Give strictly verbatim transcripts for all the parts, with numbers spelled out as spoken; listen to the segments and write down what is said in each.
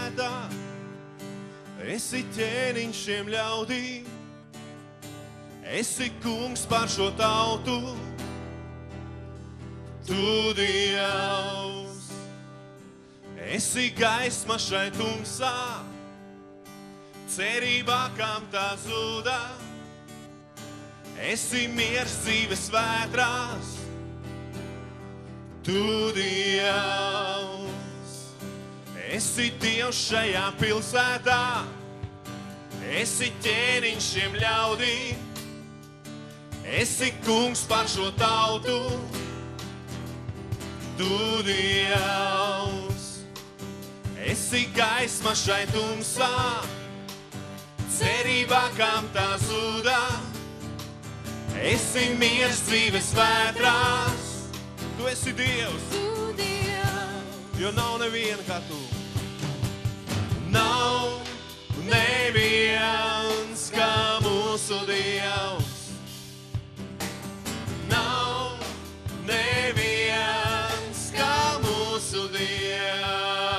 pilsētā, esi ķēniņš šiem ļaudīm, esi kungs pār šo tautu, tu Dievs, esi gaisma šai tumsā, cerībā, kam tā zuda, esi miers dzīves vētrās, tu Dievs, esi Dievs šajā pilsētā, esi ķēniņš šiem ļaudīm, esi kungs pār šo tautu, tu Dievs, esi gaisma šai tumsā, cerībā, kam tā zuda, esi miers dzīves vētrās, tu esi Dievs, Tu Dievs, jo nav neviena kā tu. Nav neviens kā mūsu Dievs, nav neviens kā mūsu Dievs.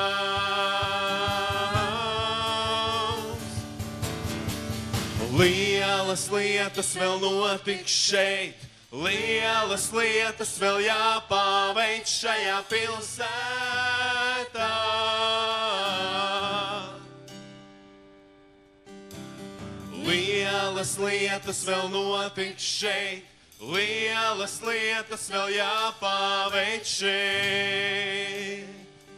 Lielas lietas vēl notiks šeit, lielas lietas vēl jāpaveic šajā pilsētā. Lielas lietas vēl notiks šeit, lielas lietas vēl jāpaveic šeit.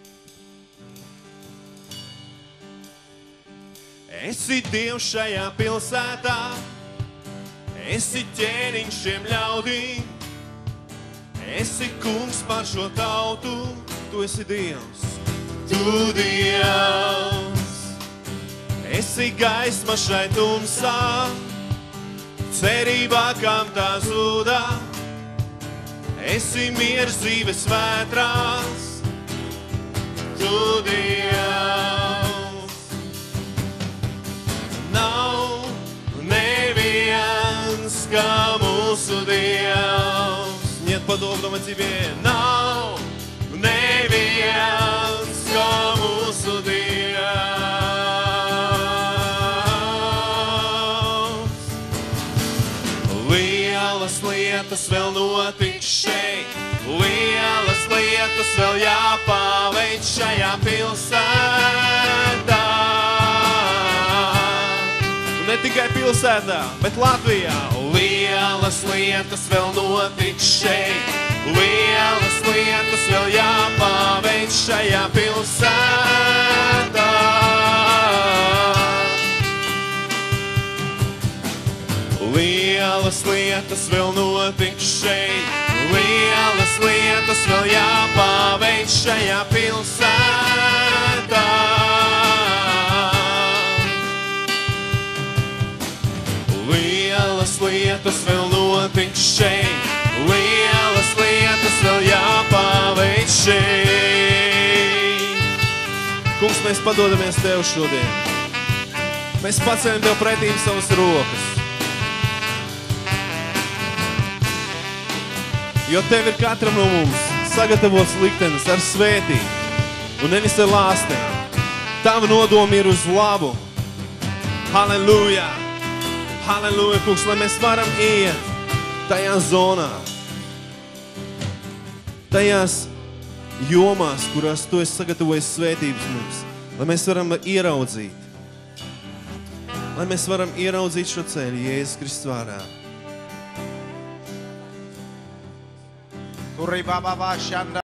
Esi Dievs šajā pilsētā, esi ķēniņš šiem ļaudīm, esi kungs pār šo tautu, tu esi Dievs, tu Dievs, esi gaisma šai tumsā, cerībā, kam tā zuda, esi miers dzīves vētrās, tu Dievs. Nav neviens kā mūsu Dievs. Нет подобного тебе. Nav neviens kā mūsu Dievs. Lielas lietas vēl notiks šeit, lielas lietas vēl jāpaveic šajā pilsētā. Ne tikai pilsētā, bet Latvijā. Lielas lietas vēl notiks šeit, lielas lietas vēl jāpaveic šajā pilsētā. Lielas lietas vēl notiks šeit, lielas lietas vēl jāpaveic šajā pilsētā. Lielas lietas vēl notiks šeit, lielas lietas vēl jāpaveic šeit. Kungs, mēs padodamies Tev šodien. Mēs paceļam Tev pretīm savas rokas. Jo Tev ir katram no mums sagatavots liktenis ar svētību un nevis ar lāstēm. Tava nodomi ir uz labu. Halleluja! Halleluja, kungs, lai mēs varam iet tajā zonā, tajās jomās, kurās Tu esi sagatavojis svētības mums, lai mēs varam ieraudzīt, lai mēs varam ieraudzīt šo ceļu Jēzus Kristus vārdā. Kurī baba bā šanda.